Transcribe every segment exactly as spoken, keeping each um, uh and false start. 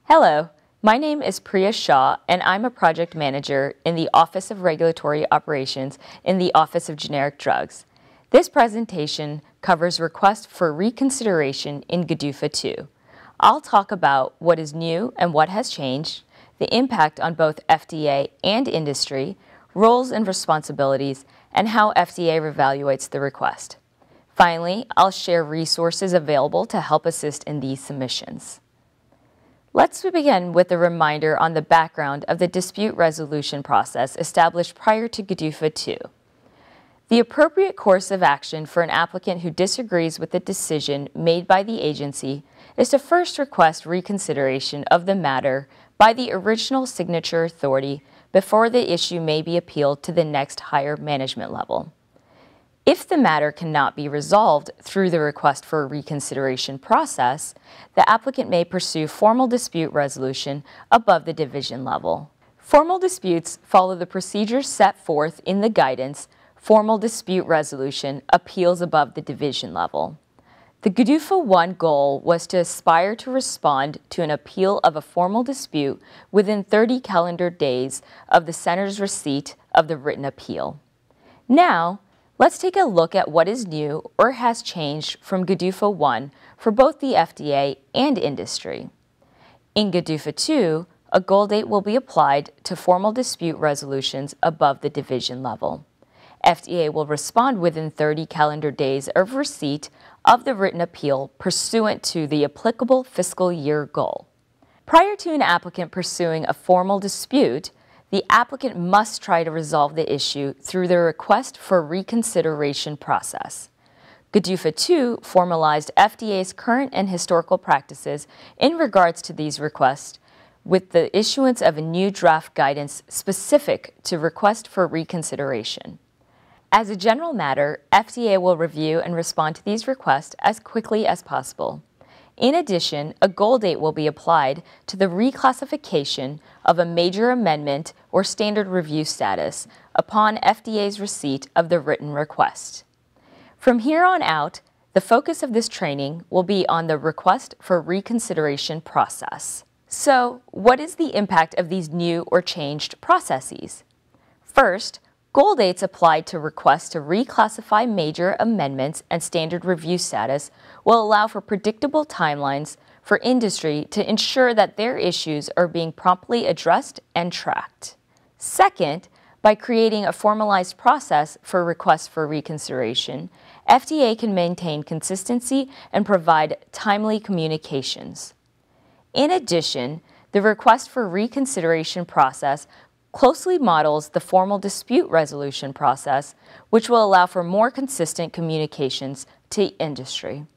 Hello, my name is Priya Shah, and I'm a project manager in the Office of Regulatory Operations in the Office of Generic Drugs. This presentation covers requests for reconsideration in G D U F A two. I'll talk about what is new and what has changed, the impact on both F D A and industry, roles and responsibilities, and how F D A evaluates the request. Finally, I'll share resources available to help assist in these submissions. Let's begin with a reminder on the background of the dispute resolution process established prior to G D U F A two. The appropriate course of action for an applicant who disagrees with the decision made by the agency is to first request reconsideration of the matter by the original signature authority before the issue may be appealed to the next higher management level. If the matter cannot be resolved through the request for a reconsideration process, the applicant may pursue formal dispute resolution above the division level. Formal disputes follow the procedures set forth in the guidance, Formal Dispute Resolution, Appeals Above the Division Level. The G D U F A one goal was to aspire to respond to an appeal of a formal dispute within thirty calendar days of the center's receipt of the written appeal. Now, let's take a look at what is new or has changed from G D U F A one for both the F D A and industry. In G D U F A two, a goal date will be applied to formal dispute resolutions above the division level. F D A will respond within thirty calendar days of receipt of the written appeal pursuant to the applicable fiscal year goal. Prior to an applicant pursuing a formal dispute, the applicant must try to resolve the issue through the request for reconsideration process. G D U F A two formalized F D A's current and historical practices in regards to these requests with the issuance of a new draft guidance specific to request for reconsideration. As a general matter, F D A will review and respond to these requests as quickly as possible. In addition, a goal date will be applied to the reclassification of a major amendment or standard review status upon F D A's receipt of the written request. From here on out, the focus of this training will be on the request for reconsideration process. So, what is the impact of these new or changed processes? First, goal dates applied to requests to reclassify major amendments and standard review status will allow for predictable timelines for industry to ensure that their issues are being promptly addressed and tracked. Second, by creating a formalized process for requests for reconsideration, F D A can maintain consistency and provide timely communications. In addition, the request for reconsideration process closely models the formal dispute resolution process, which will allow for more consistent communications to industry.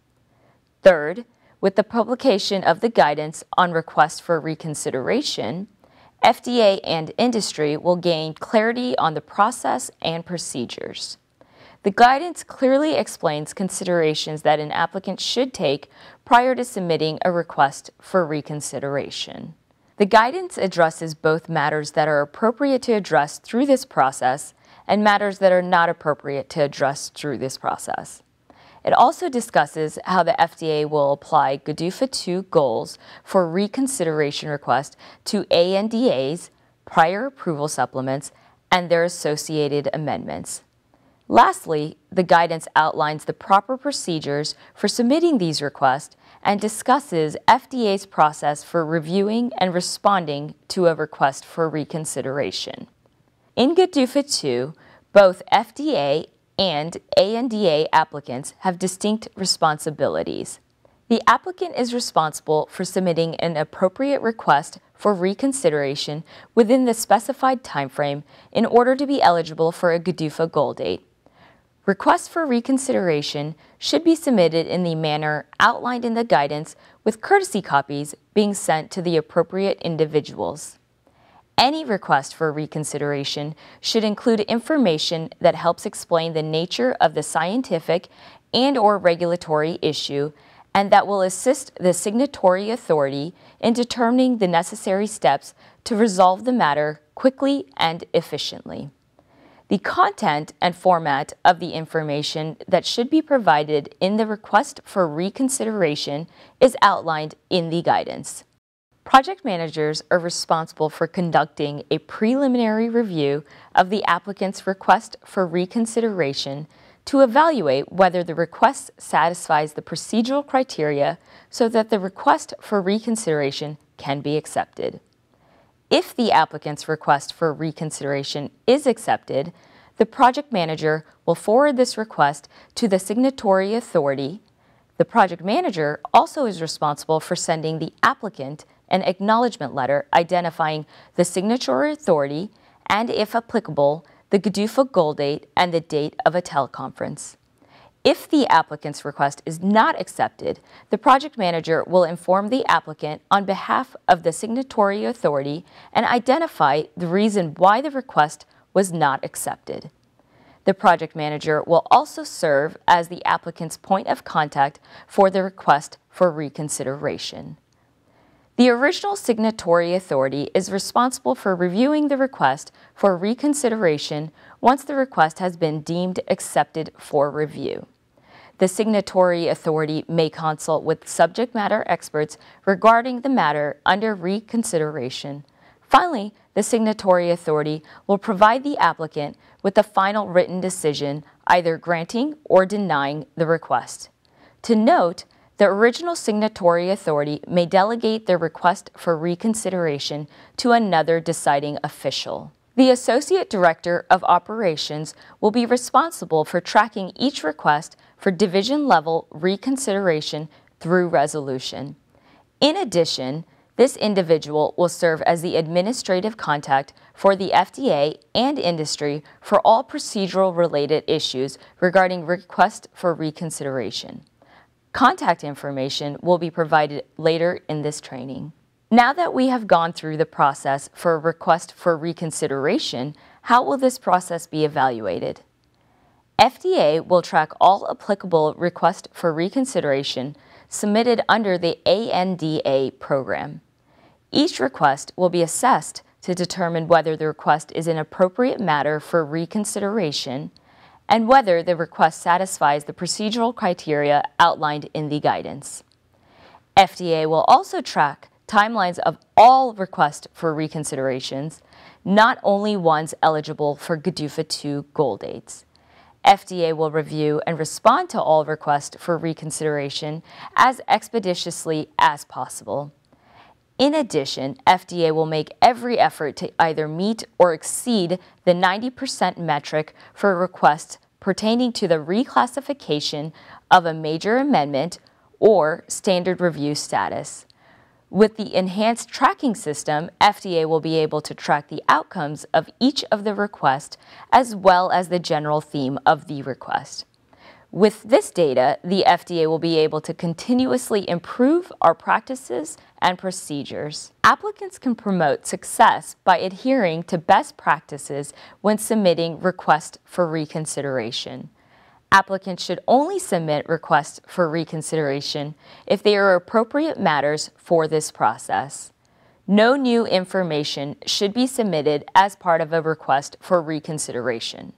Third, with the publication of the guidance on request for reconsideration, F D A and industry will gain clarity on the process and procedures. The guidance clearly explains considerations that an applicant should take prior to submitting a request for reconsideration. The guidance addresses both matters that are appropriate to address through this process and matters that are not appropriate to address through this process. It also discusses how the F D A will apply G D U F A two goals for reconsideration requests to A N D As, prior approval supplements, and their associated amendments. Lastly, the guidance outlines the proper procedures for submitting these requests and discusses F D A's process for reviewing and responding to a request for reconsideration. In G D U F A two, both F D A and A N D A applicants have distinct responsibilities. The applicant is responsible for submitting an appropriate request for reconsideration within the specified timeframe in order to be eligible for a G D U F A goal date. Requests for reconsideration should be submitted in the manner outlined in the guidance, with courtesy copies being sent to the appropriate individuals. Any request for reconsideration should include information that helps explain the nature of the scientific and/or regulatory issue and that will assist the signatory authority in determining the necessary steps to resolve the matter quickly and efficiently. The content and format of the information that should be provided in the request for reconsideration is outlined in the guidance. Project managers are responsible for conducting a preliminary review of the applicant's request for reconsideration to evaluate whether the request satisfies the procedural criteria so that the request for reconsideration can be accepted. If the applicant's request for reconsideration is accepted, the project manager will forward this request to the signatory authority. The project manager also is responsible for sending the applicant an acknowledgement letter identifying the signatory authority and, if applicable, the G D U F A goal date and the date of a teleconference. If the applicant's request is not accepted, the project manager will inform the applicant on behalf of the signatory authority and identify the reason why the request was not accepted. The project manager will also serve as the applicant's point of contact for the request for reconsideration. The original signatory authority is responsible for reviewing the request for reconsideration once the request has been deemed accepted for review. The signatory authority may consult with subject matter experts regarding the matter under reconsideration. Finally, the signatory authority will provide the applicant with the final written decision, either granting or denying the request. To note, the original signatory authority may delegate their request for reconsideration to another deciding official. The Associate Director of Operations will be responsible for tracking each request for division-level reconsideration through resolution. In addition, this individual will serve as the administrative contact for the F D A and industry for all procedural-related issues regarding request for reconsideration. Contact information will be provided later in this training. Now that we have gone through the process for a request for reconsideration, how will this process be evaluated? F D A will track all applicable requests for reconsideration submitted under the A N D A program. Each request will be assessed to determine whether the request is an appropriate matter for reconsideration and whether the request satisfies the procedural criteria outlined in the guidance. F D A will also track timelines of all requests for reconsiderations, not only ones eligible for G D U F A two goal dates. F D A will review and respond to all requests for reconsideration as expeditiously as possible. In addition, F D A will make every effort to either meet or exceed the ninety percent metric for requests pertaining to the reclassification of a major amendment or standard review status. With the enhanced tracking system, F D A will be able to track the outcomes of each of the requests as well as the general theme of the request. With this data, the F D A will be able to continuously improve our practices and procedures. Applicants can promote success by adhering to best practices when submitting requests for reconsideration. Applicants should only submit requests for reconsideration if they are appropriate matters for this process. No new information should be submitted as part of a request for reconsideration.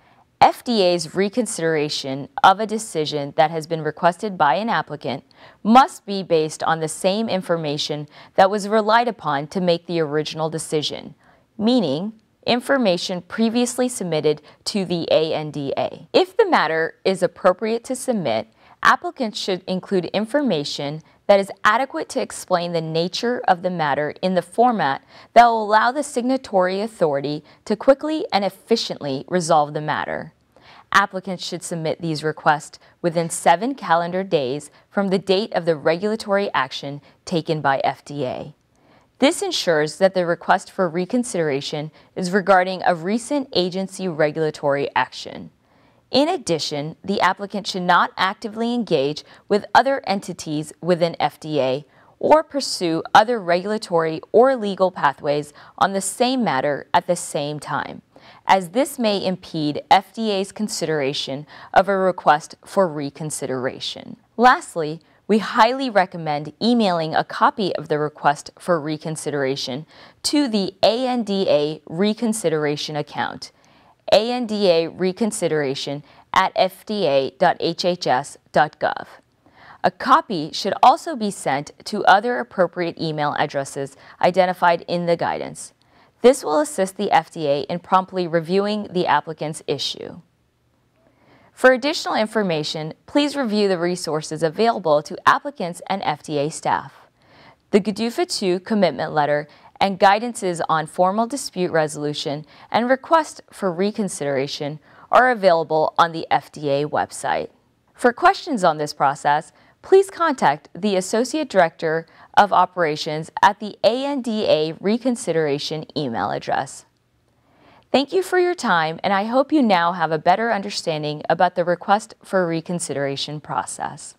F D A's reconsideration of a decision that has been requested by an applicant must be based on the same information that was relied upon to make the original decision, meaning information previously submitted to the A N D A. If the matter is appropriate to submit, applicants should include information that is adequate to explain the nature of the matter in the format that will allow the signatory authority to quickly and efficiently resolve the matter. Applicants should submit these requests within seven calendar days from the date of the regulatory action taken by F D A. This ensures that the request for reconsideration is regarding a recent agency regulatory action. In addition, the applicant should not actively engage with other entities within F D A or pursue other regulatory or legal pathways on the same matter at the same time, as this may impede F D A's consideration of a request for reconsideration. Lastly, we highly recommend emailing a copy of the request for reconsideration to the A N D A Reconsideration account, A N D A Reconsideration at f d a dot h h s dot gov. A copy should also be sent to other appropriate email addresses identified in the guidance. This will assist the F D A in promptly reviewing the applicant's issue. For additional information, please review the resources available to applicants and F D A staff. The G D U F A two commitment letter and guidances on formal dispute resolution and request for reconsideration are available on the F D A website. For questions on this process, please contact the Associate Director of Operations at the A N D A Reconsideration email address. Thank you for your time, and I hope you now have a better understanding about the request for reconsideration process.